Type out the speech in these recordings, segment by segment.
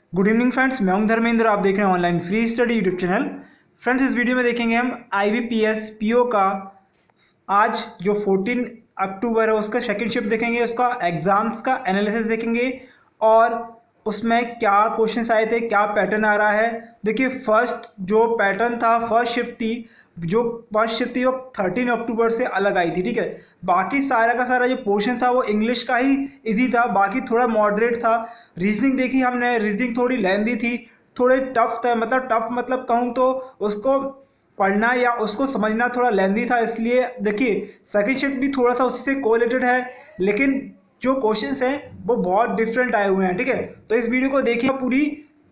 Good evening friends, मैं हूं धर्मेंद्र। आप देख रहे हैं online free study YouTube channel. Friends, इस वीडियो में देखेंगे हम IBPS PO का आज जो 14 अक्टूबर है उसका सेकंड शिफ्ट देखेंगे, उसका एग्जाम्स का एनालिसिस देखेंगे और उसमें क्या क्वेश्चंस आए थे, क्या पैटर्न आ रहा है। देखिए, फर्स्ट जो पैटर्न था, फर्स्ट शिफ्ट थी, जो फर्स्ट शिफ्ट थी वो 13 अक्टूबर से अलग आई थी। ठीक है, बाकी सारा का सारा जो पोर्शन था वो इंग्लिश का ही इजी था, बाकी थोड़ा मॉडरेट था। रीजनिंग देखी हमने, रीजनिंग थोड़ी लेंदी थी, थोड़े टफ था। टफ मतलब कहूँ तो उसको पढ़ना या उसको समझना थोड़ा लेंदी था। इसलिए देखिए, सेकंड शिफ्ट भी थोड़ा सा उसी से कोरिलेटेड है, लेकिन जो क्वेश्चंस हैं वो बहुत डिफरेंट आए हुए हैं। ठीक है, तो इस वीडियो को देखिए पूरी।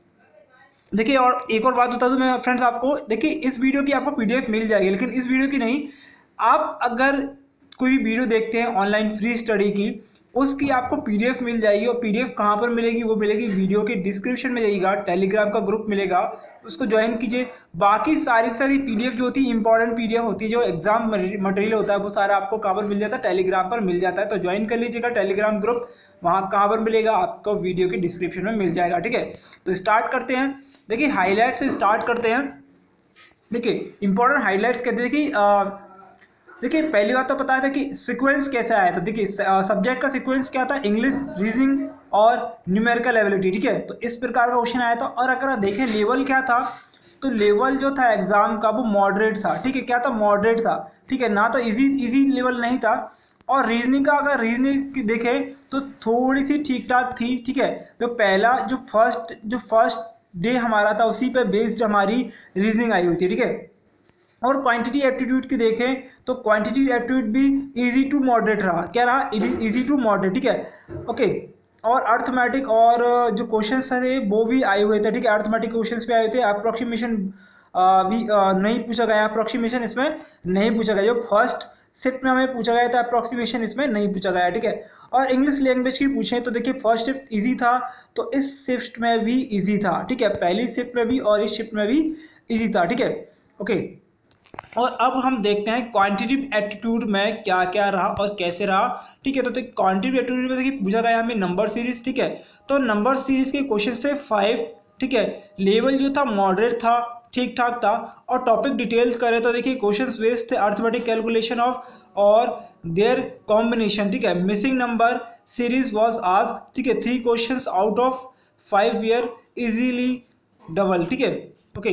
देखिए, और एक और बात बता दूं मैं फ्रेंड्स आपको, देखिए इस वीडियो की आपको PDF मिल जाएगी, लेकिन इस वीडियो की नहीं। आप अगर कोई भी वीडियो देखते हैं ऑनलाइन फ्री स्टडी की, उसकी आपको PDF मिल जाएगी। और PDF कहाँ पर मिलेगी? वो मिलेगी वीडियो के डिस्क्रिप्शन में जाइएगा, टेलीग्राम का ग्रुप मिलेगा, उसको ज्वाइन कीजिए। बाकी सारी PDF जो होती है, इंपॉर्टेंट PDF होती है, जो एग्जाम मटेरियल होता है, वो सारा आपको कहाँ पर मिल जाता है? टेलीग्राम पर मिल जाता है। तो ज्वाइन कर लीजिएगा टेलीग्राम ग्रुप। वहाँ कहाँ पर मिलेगा? आपको वीडियो के डिस्क्रिप्शन में मिल जाएगा। ठीक है, तो स्टार्ट करते हैं। देखिए, हाईलाइट से स्टार्ट करते हैं। देखिए, इंपॉर्टेंट हाईलाइट्स कहते हैं कि देखिए, पहली बात तो पता था कि सीक्वेंस कैसे आया था। देखिए, सब्जेक्ट का सीक्वेंस क्या था? इंग्लिश, रीजनिंग और न्यूमेरिकल एबिलिटी। ठीक है, तो इस प्रकार का क्वेश्चन आया था। और अगर आप देखें लेवल क्या था, तो लेवल जो था एग्जाम का वो मॉडरेट था। ठीक है, क्या था? मॉडरेट था। ठीक है, ना तो इजी लेवल नहीं था। और रीजनिंग का अगर रीजनिंग देखें तो थोड़ी सी ठीक ठाक थी। ठीक है, तो पहला जो फर्स्ट डे हमारा था, उसी पे बेस्ड हमारी रीजनिंग आई हुई थी। ठीक है, और क्वांटिटी एप्टीट्यूड की देखें तो क्वांटिटी एप्टीट्यूड भी इजी टू मॉडरेट रहा। क्या रहा? Easy to moderate. ठीक है, ओके। और अर्थमेटिक और जो क्वेश्चंस थे वो भी आए हुए थे। ठीक है, अर्थमेटिक क्वेश्चंस भी आए हुए थे। अप्रोक्सीमेशन भी नहीं पूछा गया, अप्रोक्सीमेशन इसमें नहीं पूछा गया। जो फर्स्ट शिफ्ट में हमें पूछा गया था अप्रोक्सीमेशन, इसमें नहीं पूछा गया। ठीक है, और इंग्लिश लैंग्वेज की पूछें तो देखिए, फर्स्ट शिफ्ट इजी था, तो इस शिफ्ट में भी इजी था। ठीक है, पहली शिफ्ट में भी और इस शिफ्ट में भी इजी था। ठीक है, ओके। और अब हम देखते हैं क्वांटिटेटिव एप्टीट्यूड में क्या क्या रहा और कैसे रहा। ठीक है, तो क्वांटिटेटिव एप्टीट्यूड में देखिए पूछा गया हमें नंबर सीरीज। ठीक है, तो नंबर सीरीज के क्वेश्चन से 5। ठीक है, लेवल जो था मॉडरेट था, ठीक ठाक था। और टॉपिक डिटेल्स करें तो देखिए, क्वेश्चंस बेस्ड थे, अर्थमेटिक कैलकुलेशन ऑफ और देयर कॉम्बिनेशन। ठीक है, missing number series was asked. ठीक है, 3 questions out of 5 were easily double. ठीक है, ओके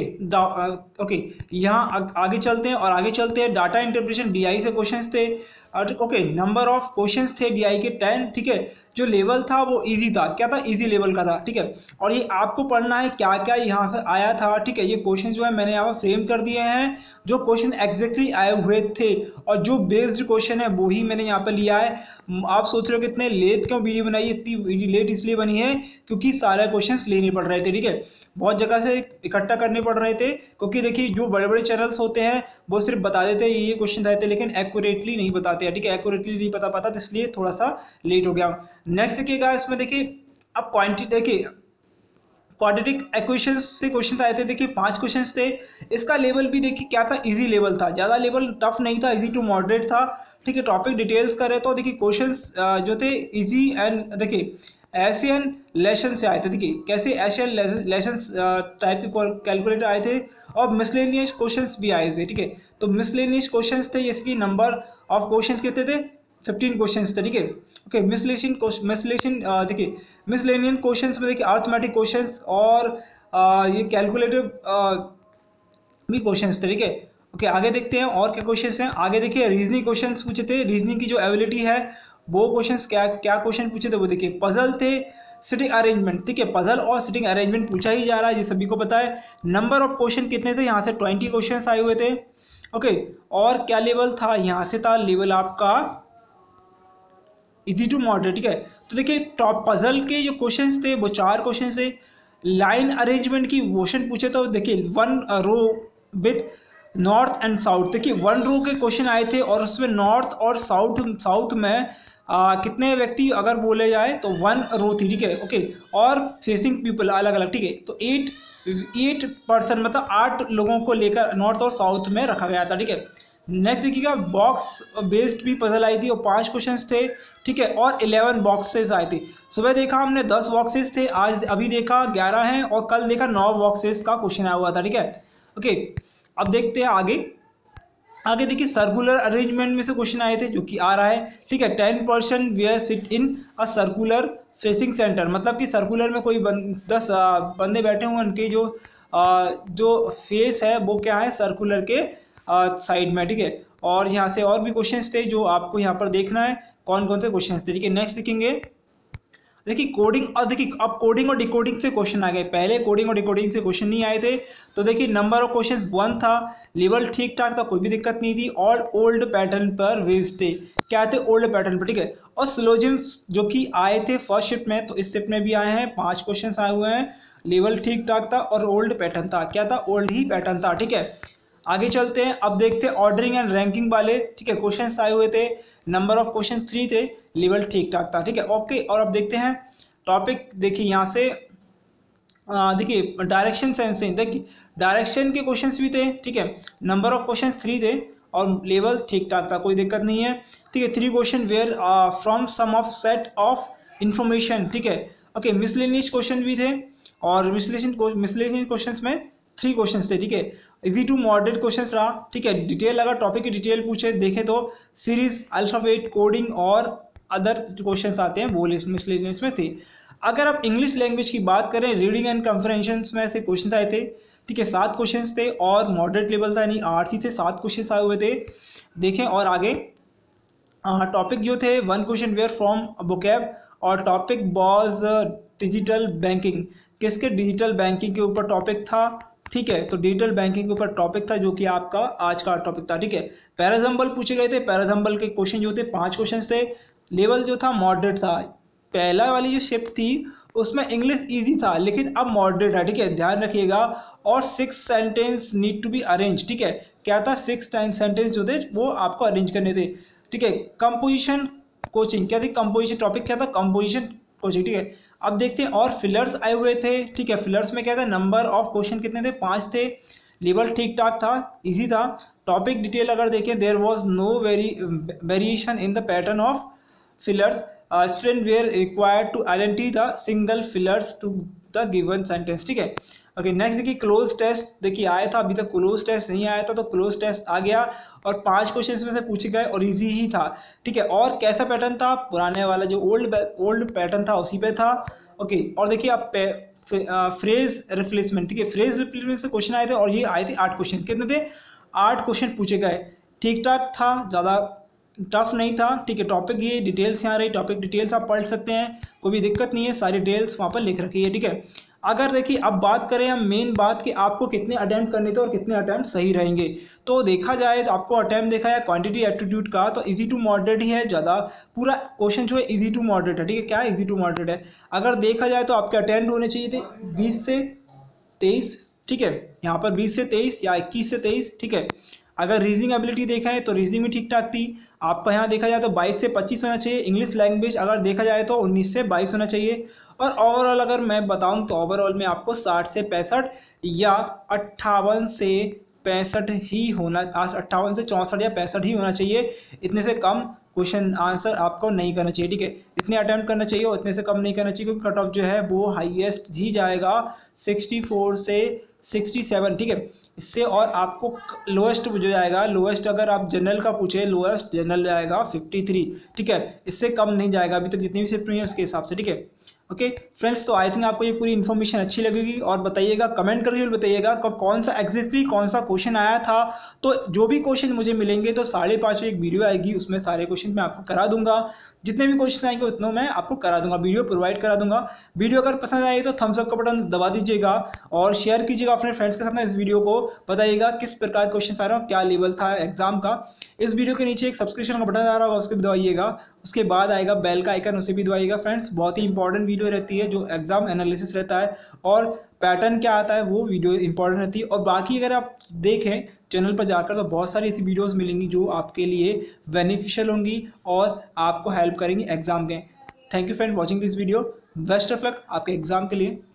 ओके। यहाँ आगे चलते हैं, और आगे चलते हैं डाटा इंटरप्रिटेशन DI से क्वेश्चंस थे। और ओके, नंबर ऑफ क्वेश्चंस थे DI के 10। ठीक है, जो लेवल था वो इजी था। क्या था? इजी लेवल का था। ठीक है, और ये आपको पढ़ना है क्या क्या यहाँ से आया था। ठीक है, ये क्वेश्चन जो है मैंने यहाँ पर फ्रेम कर दिए हैं, जो क्वेश्चन एग्जैक्टली आए हुए थे, और जो बेस्ड क्वेश्चन है वो ही मैंने यहाँ पर लिया है। आप सोच रहे हो कितने लेट क्यों वीडियो बनाई? इतनी लेट इसलिए बनी है क्योंकि सारे क्वेश्चंस लेने पड़ रहे थे। ठीक है, बहुत जगह से इकट्ठा करने पड़ रहे थे, क्योंकि देखिए जो बड़े बड़े चैनल्स होते हैं वो सिर्फ बता देते हैं ये क्वेश्चन आए थे, लेकिन एक्यूरेटली नहीं बताते हैं। ठीक है, एक्यूरेटली नहीं बता पाता, तो इसलिए थोड़ा सा लेट हो गया। नेक्स्ट देखिएगा, इसमें देखिए अब क्वांटिटी, देखिए क्वाड्रेटिक इक्वेशंस से क्वेश्चन आए थे। देखिए 5 क्वेश्चंस थे। इसका लेवल भी देखिए क्या था? इजी लेवल था, ज़्यादा लेवल टफ नहीं था, इजी टू मॉडरेट था। ठीक है, टॉपिक डिटेल्स करें तो देखिए क्वेश्चंस जो थे इजी एंड देखिए एशियन लेसन से आए थे। देखिए कैसे एशियन लेसन टाइप के कैलकुलेटर आए थे, और मिसलेनियस क्वेश्चंस भी आए थे। ठीक है, तो मिसलेनियस क्वेश्चंस थे, इसकी नंबर ऑफ क्वेश्चन कितने थे? 15 क्वेश्चंस थे। ठीक है, ओके। देखिए मिसलेनियन क्वेश्चंस में देखिए अर्थमेटिक क्वेश्चंस और ये कैलकुलेटिव भी क्वेश्चंस थे। ठीक है, ओके। आगे देखते हैं और क्या क्वेश्चंस हैं। आगे देखिए रीजनिंग क्वेश्चंस पूछे थे, रीजनिंग की जो एबिलिटी है वो क्वेश्चंस क्या क्या क्वेश्चन पूछे थे वो देखिए। पजल थे, सिटिंग अरेंजमेंट। ठीक है, पजल और सिटिंग अरेंजमेंट पूछा ही जा रहा है, ये सभी को पता है। नंबर ऑफ क्वेश्चन कितने थे? यहाँ से 20 क्वेश्चन आए हुए थे। ओके, और क्या लेवल था? यहाँ से था लेवल आपका इजी टू मॉडरेट। ठीक है, तो देखिए टॉप पजल के जो क्वेश्चंस थे वो 4 क्वेश्चन थे। लाइन अरेंजमेंट की क्वेश्चन पूछे तो देखिए 1 row with north and south. देखिए 1 रो के क्वेश्चन आए थे, और उसमें नॉर्थ और साउथ में कितने व्यक्ति अगर बोले जाए तो 1 रो थी। ठीक है, ओके। और फेसिंग पीपल अलग अलग। ठीक है, तो 8 पर्सन मतलब 8 लोगों को लेकर नॉर्थ और साउथ में रखा गया था। ठीक है, नेक्स्ट देखिएगा बॉक्स बेस्ड भी पजल आई थी और 5 क्वेश्चंस थे, ठीक है, और 11 बॉक्सेस आए थे। सुबह देखा हमने 10 बॉक्सेस थे, आज अभी देखा 11 हैं और कल देखा 9 बॉक्सेस का क्वेश्चन आया हुआ था, ठीक है। ओके, अब देखते हैं आगे। आगे देखिए सर्कुलर अरेंजमेंट में से क्वेश्चन आए थे जो कि आ रहा है, ठीक है। 10 person were sit in a circular facing centre, मतलब कि सर्कुलर में कोई 10 बंदे बैठे हुए, उनके जो फेस है वो क्या है, सर्कुलर के साइड में, ठीक है। और यहाँ से और भी क्वेश्चंस थे जो आपको यहाँ पर देखना है कौन कौन से क्वेश्चंस थे, ठीक है। नेक्स्ट देखेंगे, देखिए कोडिंग, और देखिए अब कोडिंग और डिकोडिंग से क्वेश्चन आ गए। पहले कोडिंग और डिकोडिंग से क्वेश्चन नहीं आए थे। तो देखिए नंबर ऑफ क्वेश्चंस 1 था, लेवल ठीक ठाक था, कोई भी दिक्कत नहीं थी, और ओल्ड पैटर्न पर बेस्ड थे। क्या थे, ओल्ड पैटर्न पर, ठीक है। और सिलोजिम्स जो कि आए थे फर्स्ट शिफ्ट में, तो इस शिफ्ट में भी आए हैं, 5 क्वेश्चन आए हुए हैं। लेवल ठीक ठाक था और ओल्ड पैटर्न था। क्या था, ओल्ड ही पैटर्न था, ठीक है। आगे चलते हैं, अब देखते हैं ऑर्डरिंग एंड रैंकिंग वाले, ठीक है। क्वेश्चंस आए हुए थे, नंबर ऑफ क्वेश्चन 3 थे, लेवल ठीक ठाक था, ठीक है। ओके, और अब देखते हैं टॉपिक। देखिए यहाँ से देखिए डायरेक्शन सेंसिंग, देखिए डायरेक्शन के क्वेश्चंस भी थे, ठीक है। नंबर ऑफ क्वेश्चंस 3 थे और लेवल ठीक ठाक था, कोई दिक्कत नहीं है, ठीक है। 3 question were from some of set of information, ठीक है। ओके, मिसलेनियस क्वेश्चन भी थे और मिसलेनियस क्वेश्चंस में 3 क्वेश्चंस थे, ठीक है। इजी टू मॉडरेट क्वेश्चंस रहा, ठीक है। डिटेल, अगर टॉपिक की डिटेल पूछे देखें तो सीरीज, अल्फाबेट, कोडिंग और अदर क्वेश्चंस आते हैं वो मिसलेनियस में थे। अगर आप इंग्लिश लैंग्वेज की बात करें, रीडिंग एंड कम्प्रहेंशन में से क्वेश्चंस आए थे, ठीक है। 7 क्वेश्चंस थे और मॉडरेट लेवल था, यानी आरसी से 7 क्वेश्चंस आए हुए थे। देखें और आगे टॉपिक जो थे, 1 क्वेश्चन वेयर फ्रॉम वोकैब, और टॉपिक वाज डिजिटल बैंकिंग। किसके, डिजिटल बैंकिंग के ऊपर टॉपिक था, ठीक है। तो डिजिटल बैंकिंग के ऊपर टॉपिक था जो कि आपका आज का टॉपिक था, ठीक है। पैराजम्बल पूछे गए थे, पैराजम्बल के क्वेश्चन जो थे 5 क्वेश्चन थे, लेवल जो था मॉडरेट था। पहला वाली जो शिफ्ट थी उसमें इंग्लिश इजी था, लेकिन अब मॉडरेट है, ठीक है, ध्यान रखिएगा। और 6 sentence need to be arrange, ठीक है। क्या था, 6 सेंटेंस जो थे वो आपको अरेंज करने थे, ठीक है। कंपोजिशन कोचिंग क्या थी, कंपोजिशन टॉपिक क्या था, कंपोजिशन कोचिंग, ठीक है। अब देखते हैं, और फिलर्स आए हुए थे, ठीक है। फिलर्स में क्या था, नंबर ऑफ क्वेश्चन कितने थे, 5 थे, लेवल ठीक ठाक था, इजी था। टॉपिक डिटेल अगर देखें, there was no variation in the pattern of fillers, student were required to identify the single fillers to the given sentence, ठीक है। ओके, नेक्स्ट देखिए क्लोज टेस्ट, देखिए आया था, अभी तक क्लोज टेस्ट नहीं आया था, तो क्लोज टेस्ट आ गया और 5 क्वेश्चन में से पूछे गए और इजी ही था, ठीक है। और कैसा पैटर्न था, पुराने वाला जो ओल्ड पैटर्न था उसी पे था। ओके, और देखिए आप फ्रेज रिप्लेसमेंट, ठीक है, फ्रेज रिप्लेसमेंट से क्वेश्चन आए थे और ये आए थे 8 क्वेश्चन, कितने थे, 8 क्वेश्चन पूछे गए, ठीक ठाक था, ज़्यादा टफ नहीं था, ठीक है। टॉपिक ये डिटेल्स यहाँ रही, टॉपिक डिटेल्स आप पढ़ सकते हैं, कोई भी दिक्कत नहीं है, सारी डिटेल्स वहाँ पर लिख रखी है, ठीक है। अगर देखिए अब बात करें हम मेन बात कि आपको कितने अटैम्प्ट करने थे और कितने अटैम्प्ट सही रहेंगे, तो देखा जाए तो आपको अटैम्प्ट देखा है क्वांटिटी एप्टीट्यूड का, तो इजी टू मॉडरेट ही है ज़्यादा, पूरा क्वेश्चन जो है इजी टू मॉडरेट है, ठीक है। क्या है, इजी टू मॉडरेट है। अगर देखा जाए तो आपके अटैम्प्ट होने चाहिए थे 20 से 23, ठीक है, यहाँ पर 20 से 23 या 21 से 23, ठीक है। अगर रीजनिंग एबिलिटी देखा है तो रीजनिंग भी ठीक ठाक थी। आपका यहाँ देखा जाए तो 22 से 25 होना चाहिए। इंग्लिश लैंग्वेज अगर देखा जाए तो 19 से 22 होना चाहिए। और ओवरऑल अगर मैं बताऊँ तो ओवरऑल में आपको 60 से 65 या 58 से 65 ही होना, 58 से 64 या 65 ही होना चाहिए। इतने से कम क्वेश्चन आंसर आपको नहीं करना चाहिए, ठीक है। इतने अटैम्प्ट करना चाहिए और इतने से कम नहीं करना चाहिए, क्योंकि कट ऑफ जो है वो हाईएस्ट ही जाएगा 64 से 67, ठीक है। इससे और आपको लोएस्ट जो जाएगा, लोएस्ट अगर आप जनरल का पूछे, लोएस्ट जनरल जाएगा 53, ठीक है। इससे कम नहीं जाएगा अभी तक जितनी भी शिफ्ट हुई है उसके हिसाब से, ठीक है। ओके फ्रेंड्स, तो आई थिंक आपको ये पूरी इन्फॉर्मेशन अच्छी लगेगी और बताइएगा, कमेंट करके बताइएगा कौन सा एग्जैक्टली कौन सा क्वेश्चन आया था। तो जो भी क्वेश्चन मुझे मिलेंगे तो 5:30 एक वीडियो आएगी, उसमें सारे क्वेश्चन मैं आपको करा दूंगा। जितने भी क्वेश्चन आएंगे उतनों मैं आपको करा दूंगा, वीडियो प्रोवाइड करा दूंगा। वीडियो अगर पसंद आए तो थम्स अप का बटन दबा दीजिएगा और शेयर कीजिएगा अपने फ्रेंड्स के साथ में इस वीडियो को। बताइएगा किस प्रकार क्वेश्चन आ रहा है, क्या लेवल था एग्जाम का। इस वीडियो के नीचे एक सब्सक्रिप्शन का बटन आ रहा होगा, उसको भी दबाइएगा। उसके बाद आएगा बेल का आइकन, उसे भी दबाइएगा। फ्रेंड्स, बहुत ही इंपॉर्टेंट वीडियो रहती है जो एग्जाम एनालिसिस रहता है और पैटर्न क्या आता है वो वीडियो इंपॉर्टेंट रहती है। और बाकी अगर आप देखें चैनल पर जाकर तो बहुत सारी ऐसी वीडियोस मिलेंगी जो आपके लिए बेनिफिशियल होंगी और आपको हेल्प करेंगी एग्जाम के। Thank you friend watching this video. Best of luck आपके एग्जाम के लिए।